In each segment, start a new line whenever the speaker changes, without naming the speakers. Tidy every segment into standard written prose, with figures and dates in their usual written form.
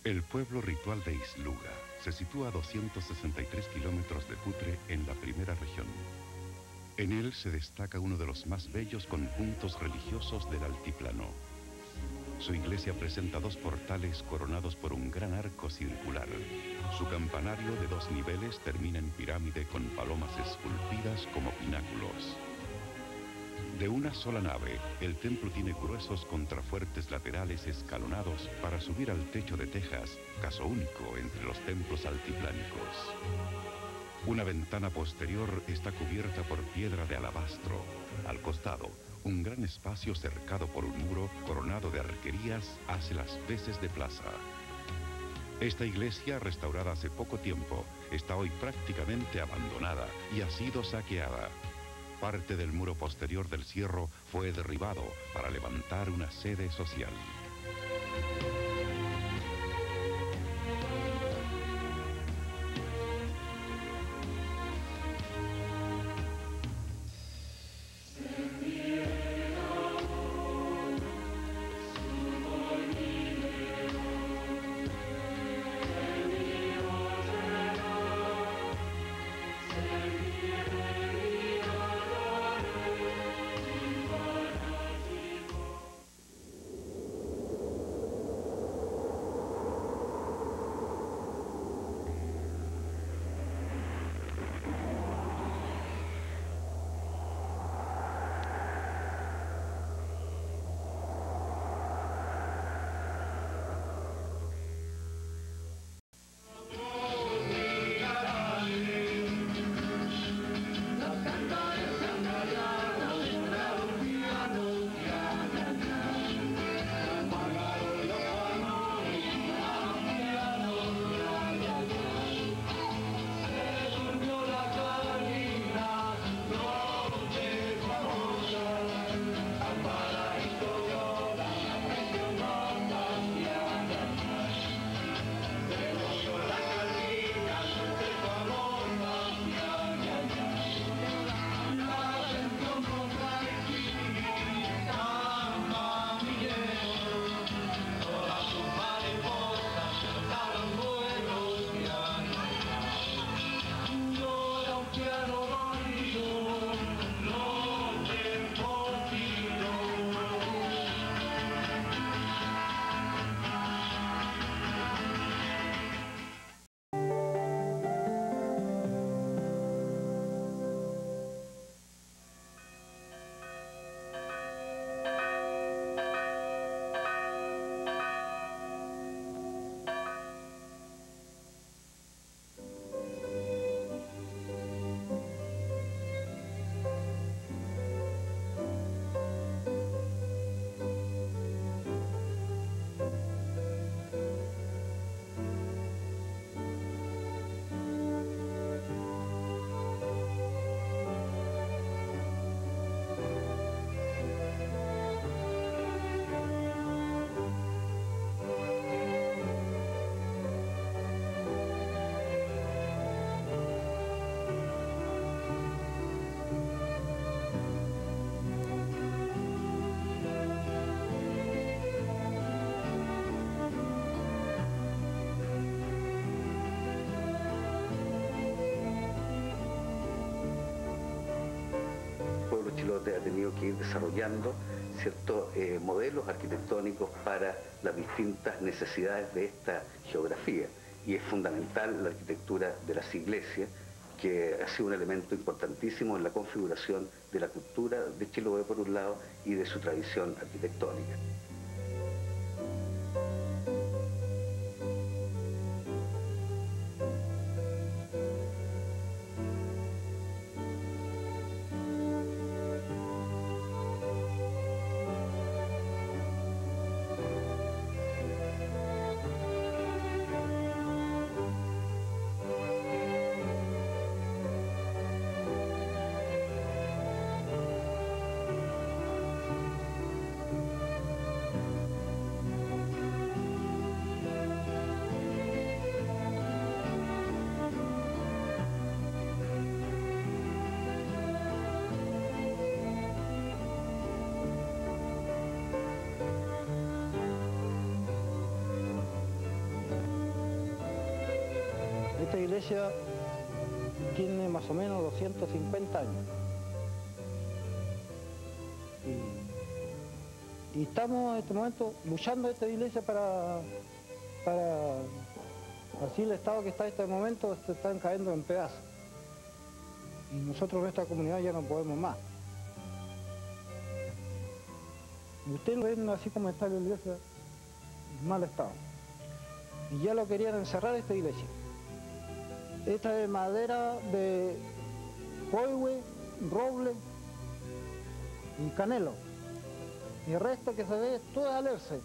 El pueblo ritual de Isluga se sitúa a 263 kilómetros de Putre en la primera región. En él se destaca uno de los más bellos conjuntos religiosos del altiplano. Su iglesia presenta dos portales coronados por un gran arco circular. Su campanario de 2 niveles termina en pirámide con palomas esculpidas como pináculos. De una sola nave, el templo tiene gruesos contrafuertes laterales escalonados para subir al techo de tejas, caso único entre los templos altiplánicos. Una ventana posterior está cubierta por piedra de alabastro. Al costado, un gran espacio cercado por un muro coronado de arquerías hace las veces de plaza. Esta iglesia, restaurada hace poco tiempo, está hoy prácticamente abandonada y ha sido saqueada. Parte del muro posterior del cierro fue derribado para levantar una sede social.
Chilote ha tenido que ir desarrollando ciertos modelos arquitectónicos para las distintas necesidades de esta geografía. Y es fundamental la arquitectura de las iglesias, que ha sido un elemento importantísimo en la configuración de la cultura de Chiloé por un lado y de su tradición arquitectónica.
Esta iglesia tiene más o menos 250 años. Y estamos en este momento luchando esta iglesia para así el estado que está en este momento se están cayendo en pedazos. Y nosotros en esta comunidad ya no podemos más. Y ustedes ven así como está la iglesia en mal estado. Y ya lo querían encerrar esta iglesia. Esta es madera de coihue, roble y canelo. Y el resto que se ve es todo alerce.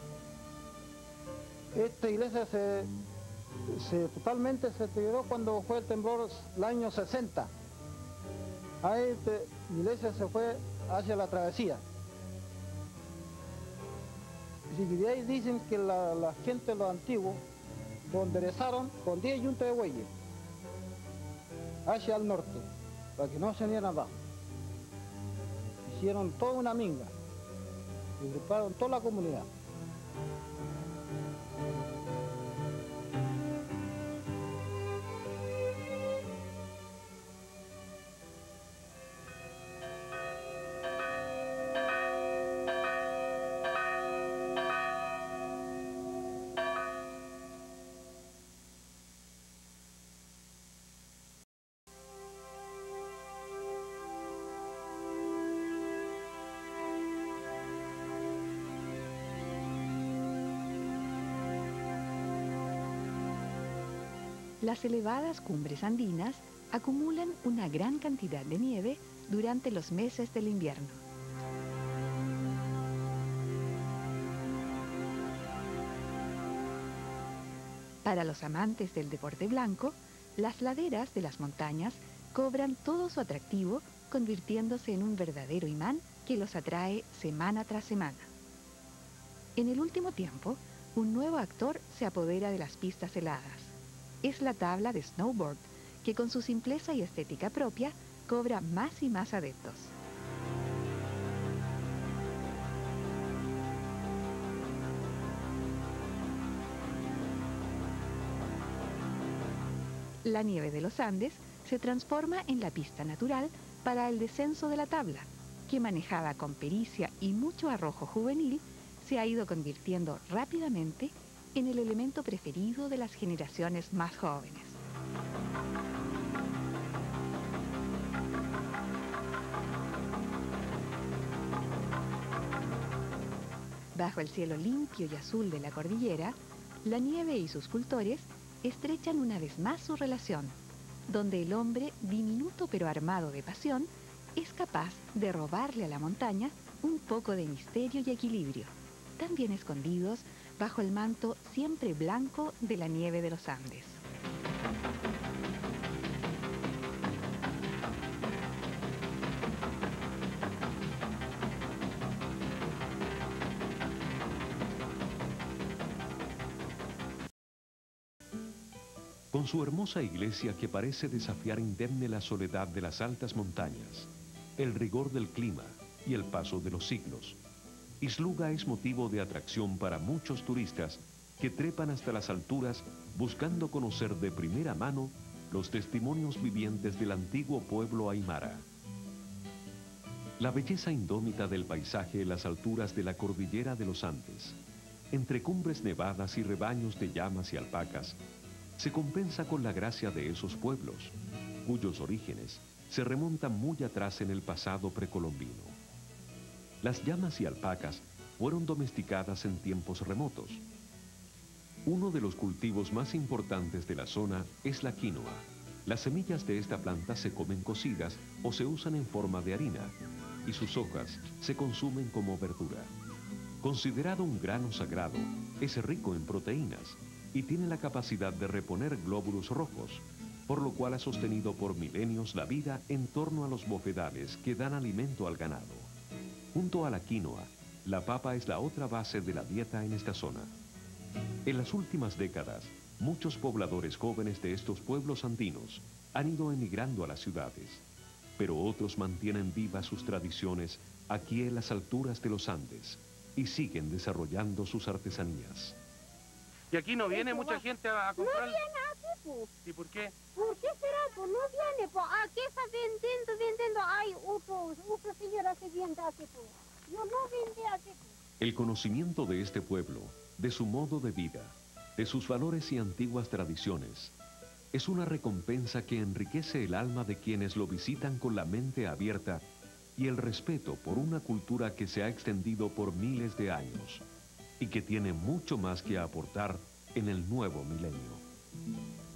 Esta iglesia totalmente se deterioró cuando fue el temblor el año 60. Ahí esta iglesia se fue hacia la travesía. Y de ahí dicen que la gente, los antiguos, lo enderezaron con 10 yuntas de bueyes hacia el norte, para que no se vinieran abajo. Hicieron toda una minga y agruparon toda la comunidad.
Las elevadas cumbres andinas acumulan una gran cantidad de nieve durante los meses del invierno. Para los amantes del deporte blanco, las laderas de las montañas cobran todo su atractivo, convirtiéndose en un verdadero imán que los atrae semana tras semana. En el último tiempo, un nuevo actor se apodera de las pistas heladas. Es la tabla de snowboard, que con su simpleza y estética propia, cobra más y más adeptos. La nieve de los Andes se transforma en la pista natural para el descenso de la tabla, que manejada con pericia y mucho arrojo juvenil, se ha ido convirtiendo rápidamente en el elemento preferido de las generaciones más jóvenes. Bajo el cielo limpio y azul de la cordillera, la nieve y sus cultores estrechan una vez más su relación, donde el hombre, diminuto pero armado de pasión, es capaz de robarle a la montaña un poco de misterio y equilibrio, tan bien escondidos bajo el manto siempre blanco de la nieve de los Andes.
Con su hermosa iglesia que parece desafiar indemne la soledad de las altas montañas, el rigor del clima y el paso de los siglos, Isluga es motivo de atracción para muchos turistas que trepan hasta las alturas buscando conocer de primera mano los testimonios vivientes del antiguo pueblo aymara. La belleza indómita del paisaje en las alturas de la cordillera de los Andes, entre cumbres nevadas y rebaños de llamas y alpacas, se compensa con la gracia de esos pueblos, cuyos orígenes se remontan muy atrás en el pasado precolombino. Las llamas y alpacas fueron domesticadas en tiempos remotos. Uno de los cultivos más importantes de la zona es la quinoa. Las semillas de esta planta se comen cocidas o se usan en forma de harina, y sus hojas se consumen como verdura. Considerado un grano sagrado, es rico en proteínas y tiene la capacidad de reponer glóbulos rojos, por lo cual ha sostenido por milenios la vida en torno a los bofedales que dan alimento al ganado. Junto a la quinoa, la papa es la otra base de la dieta en esta zona. En las últimas décadas, muchos pobladores jóvenes de estos pueblos andinos han ido emigrando a las ciudades, pero otros mantienen vivas sus tradiciones aquí en las alturas de los Andes y siguen desarrollando sus artesanías.
¿Y aquí no viene mucha gente a comprar?
No viene aquí
pues.
¿Y por qué?
¿Por qué será? Pues no viene, pues. Aquí está vendiendo. Hay otra señora que vende aquí, pues. Yo no vendí aquí, pues.
El conocimiento de este pueblo, de su modo de vida, de sus valores y antiguas tradiciones, es una recompensa que enriquece el alma de quienes lo visitan con la mente abierta y el respeto por una cultura que se ha extendido por miles de años y que tiene mucho más que aportar en el nuevo milenio.